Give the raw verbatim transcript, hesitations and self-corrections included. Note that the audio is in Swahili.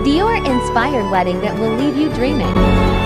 Dior inspired wedding that will leave you dreaming.